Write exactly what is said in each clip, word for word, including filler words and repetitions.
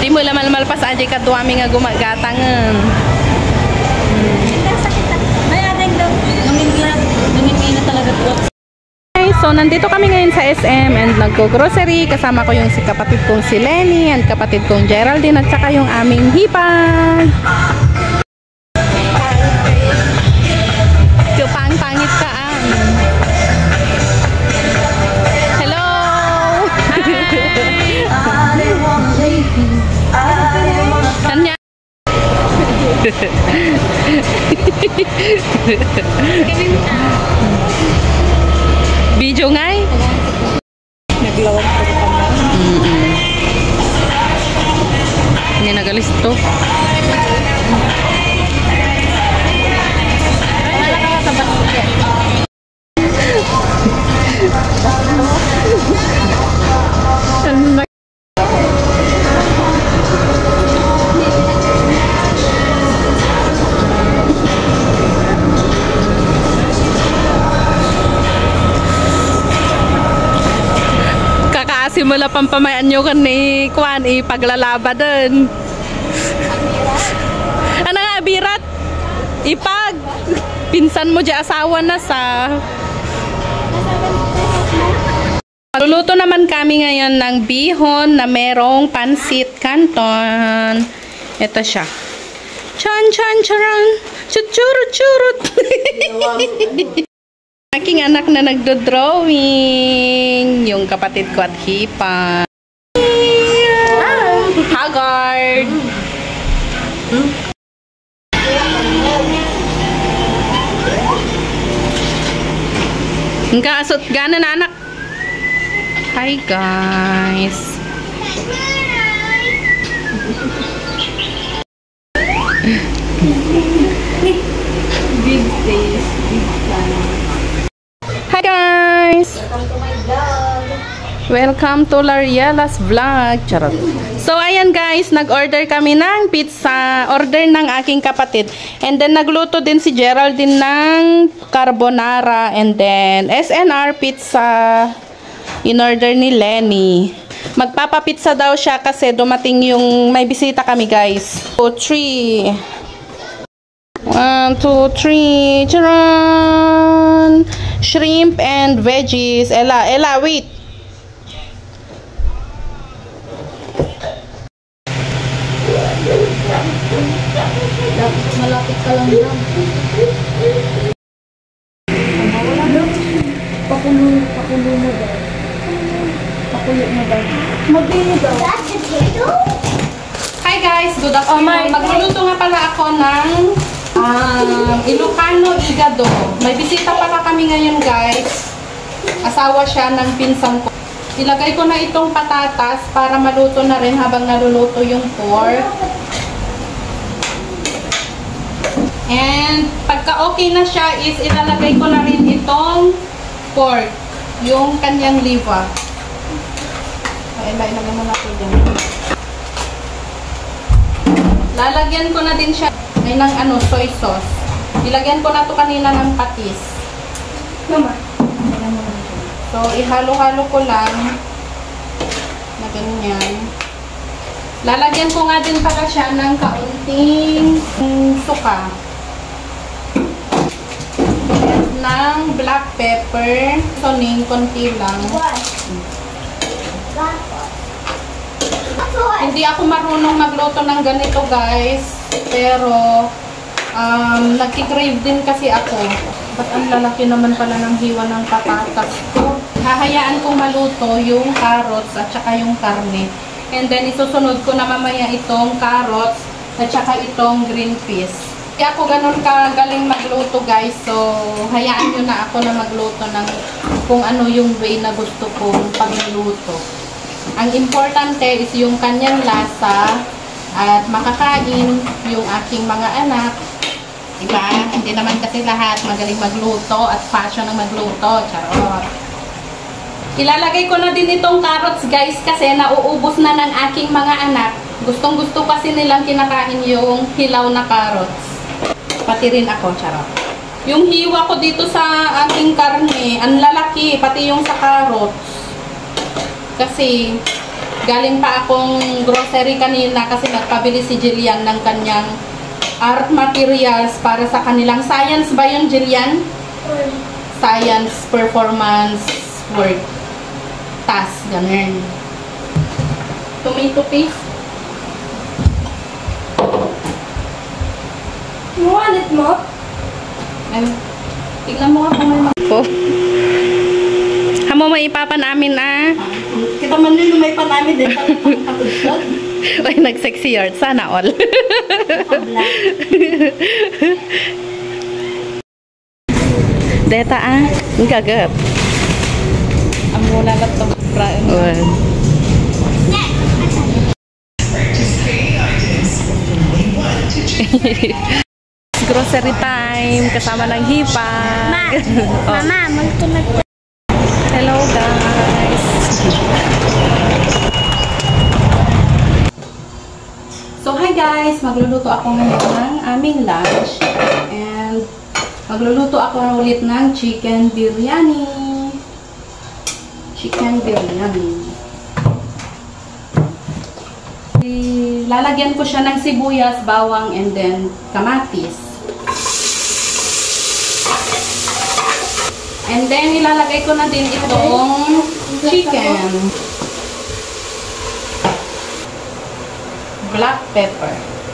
Di mo lamal malpas aja ka tuwami nga gumagatangan. May adeng daw. Nungin lang. Nungin na talaga po. Okay, so nandito kami ngayon sa S M and nagko-grocery. Kasama ko yung si kapatid kong si Lenny and kapatid kong Geraldine at saka yung aming hipag. Pang-pangit ka ah. Hello! Kanya? Video nga eh. Naglawag ko kami. Mm-mm. Hindi nagalis to. Simula pampamayan nyo kan ni Kwan, ipaglalaba dun. Ano nga, birat? Ipag! Pinsan mo dyan asawa na sa... Luluto naman kami ngayon ng bihon na merong pansit canton. Ito siya. Chan chan charan! Chuchurut churut! Aking anak na nagdo-drawing. Yung kapatid ko at hipa. Haggard! Ang kaasot gana na anak. Hi guys. Big face. Big fan. Hi guys! Welcome to my vlog. Welcome to Lariela's vlog. Charot. So ayan guys, nag-order kami ng pizza. Order ng aking kapatid. And then nagluto din si Geraldine ng carbonara. And then S N R pizza. In-order ni Lenny. Magpapapizza daw siya kasi dumating yung may bisita kami guys. two, three. one, two, three. Charan! Shrimp and veggies. Ella, Ella, wait. Malapit ka lang lang. Pakulo, pakulo mo daw. Pakulo mo daw. Mabili daw. Hi guys, good afternoon. Magluluto nga pala ako ng um, Ilocano Igado. May bisita pala kami ngayon guys. Asawa siya ng pinsan ko. Ilagay ko na itong patatas para maluto na rin habang naluluto yung pork. And pagka okay na siya is ilalagay ko na rin itong pork. Yung kanyang liver. Ay, ilagay mo na ito dyan. Lalagyan ko na din siya ay ng ano, soy sauce. Ilagyan ko na to kanina ng patis. Mama. So, ihalo-halo ko lang na ganyan. Lalagyan ko nga din pala siya ng kaunting suka. Ng black pepper. Soning, konti lang. Hindi ako marunong magluto ng ganito guys. Pero, um, nagkikrave din kasi ako. Ba't ang lalaki naman pala ng hiwa ng patatas ko? Hahayaan kong maluto yung carrots at saka yung karne. And then, isusunod ko na mamaya itong carrots at saka itong green peas. Hindi ako ganun kagaling magluto guys. So, hayaan nyo na ako na magluto ng kung ano yung way na gusto kong pagluto. Ang importante is yung kanyang lasa at makakain yung aking mga anak. Diba? Hindi naman kasi lahat magaling magluto at fashion ng magluto. Charot. Ilalagay ko na din itong carrots guys kasi nauubos na ng aking mga anak. Gustong gusto kasi nilang kinakain yung hilaw na carrots. Pati rin ako, charot. Yung hiwa ko dito sa aking karne, ang lalaki, pati yung sa carrots. Kasi Galing pa akong grocery kanina kasi nagpabili si Jillian ng kanyang art materials para sa kanilang science ba yung Jillian? Science performance work task, ganun. Tomato paste. Muwalit mo? Ay, tignan mo nga kung may mag- oh. Hamo may ipapan amin ah. Kita man din may panami din. Uy, nag-sexy art. Sana all. Deta ah. Ang gagap. Ang muna lang ito. Well. Grocery time. Kasama ng hipa. Ma, oh. Mama, magtunag. Hello guys. So hi guys, magluluto ako ngayon ng aming lunch and magluluto ako ulit ng chicken biryani. Chicken biryani. Lalagyan ko siya ng sibuyas, bawang, and then kamatis. And then, ilalagay ko na din itong chicken. Black pepper.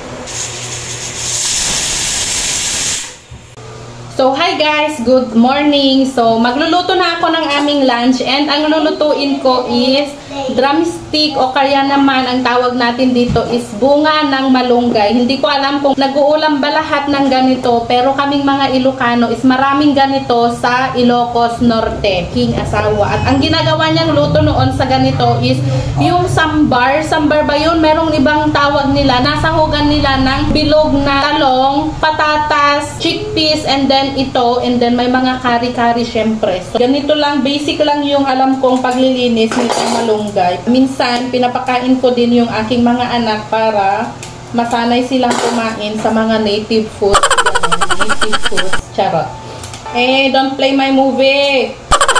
So, hi guys! Good morning! So, magluluto na ako ng aming lunch and ang lulutuin ko is drumstick o kaya naman ang tawag natin dito is bunga ng malunggay. Hindi ko alam kung nag-uulam ba lahat ng ganito pero kaming mga Ilocano is maraming ganito sa Ilocos Norte, king asawa. At ang ginagawa niyang luto noon sa ganito is yung sambar. Sambar ba yun? Merong ibang tawag nila. Nasahugan nila ng bilog na talong, patatas, chickpeas, and then ito, and then may mga kari-kari syempre. So, ganito lang, basic lang yung alam kong paglilinis nitong malunggay. Minsan, pinapakain ko din yung aking mga anak para masanay silang kumain sa mga native foods. Ganun, native foods. Charot. Eh, don't play my movie!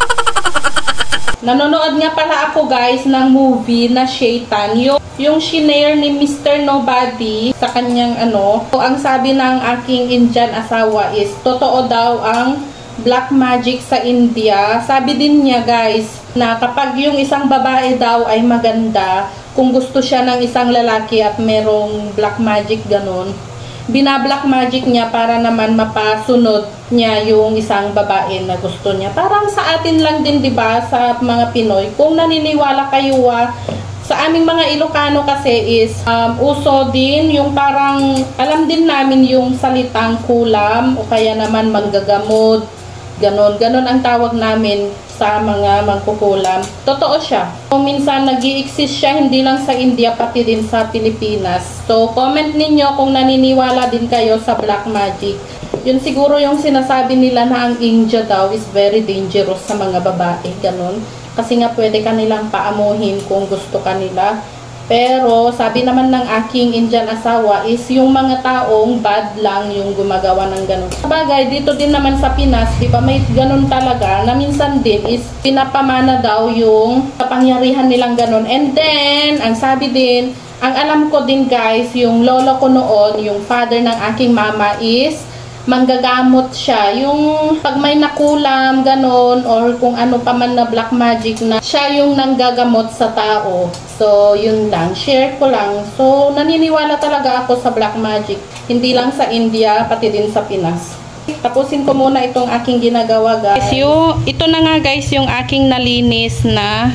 Nanonood nga pala ako guys ng movie na Shaitan. Yung, yung shinare ni Mister Nobody sa kanyang ano. So, ang sabi ng aking Indian asawa is, totoo daw ang black magic sa India. Sabi din niya guys, na kapag yung isang babae daw ay maganda, kung gusto siya ng isang lalaki at merong black magic ganun, bina-black magic niya para naman mapasunod niya yung isang babae na gusto niya. Parang sa atin lang din, 'di ba, sa mga Pinoy. Kung naniniwala kayo ah, sa aming mga Ilocano kasi is um, uso din yung parang alam din namin yung salitang kulam o kaya naman manggagamot. Ganon, ganon ang tawag namin sa mga mangkukulam. Totoo siya. So, minsan nag-i-exist siya hindi lang sa India pati din sa Pilipinas. So, comment ninyo kung naniniwala din kayo sa black magic. Yun siguro yung sinasabi nila na ang India daw is very dangerous sa mga babae. Ganon. Kasi nga pwede kanilang paamuhin kung gusto kanila. Pero sabi naman ng aking Indian asawa is yung mga taong bad lang yung gumagawa ng ganun. Sabagay, dito din naman sa Pinas, di ba may ganun talaga na minsan din is pinapamana daw yung kapangyarihan nilang ganun. And then, ang sabi din, ang alam ko din guys, yung lolo ko noon, yung father ng aking mama is manggagamot siya. Yung pag may nakulam, ganon, or kung ano pa man na black magic na siya yung nanggagamot sa tao. So, yun lang. Share ko lang. So, naniniwala talaga ako sa black magic. Hindi lang sa India, pati din sa Pinas. Tapusin ko muna itong aking ginagawa, guys. Yung, ito na nga, guys, yung aking nalinis na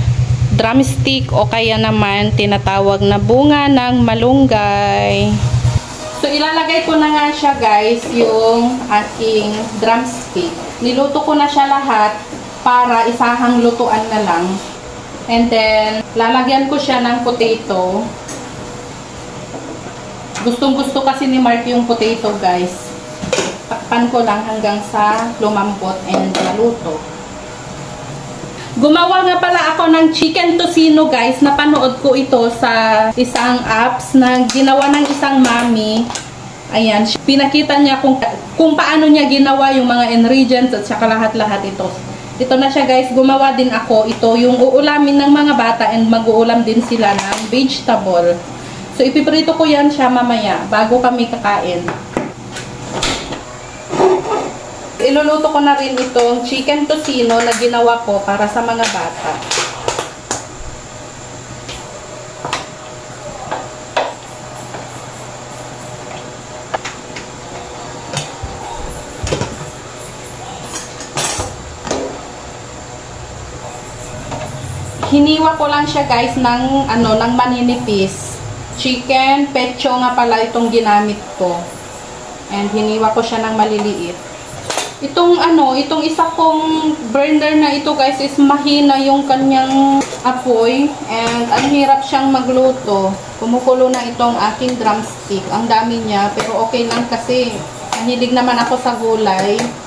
drumstick o kaya naman tinatawag na bunga ng malunggay. So, ilalagay ko na nga siya, guys, yung aking drumstick. Niluto ko na siya lahat para isahang lutuan na lang. And then, lalagyan ko siya ng potato. Gustong-gusto kasi ni Mark yung potato, guys. Takpan ko lang hanggang sa lumambot and maluto. Gumawa nga pala ako ng chicken tocino, guys. Napanood ko ito sa isang apps na ginawa ng isang mami. Ayan, pinakita niya kung, kung paano niya ginawa yung mga ingredients at saka lahat-lahat ito. Ito na siya guys, gumawa din ako. Ito yung uulamin ng mga bata and mag-uulam din sila ng vegetable. So ipiprito ko yan siya mamaya bago kami kakain. Iluluto ko na rin itong chicken tocino na ginawa ko para sa mga bata. Hiniwa ko lang siya guys ng ano ng maninipis. Chicken pecho nga pala itong ginamit ko. And hiniwa ko siya ng maliliit. Itong ano, itong isa kong burner na ito guys is mahina yung kanyang apoy and ang hirap siyang magluto. Kumukulo na itong aking drumstick. Ang dami niya pero okay lang kasi mahilig naman ako sa gulay.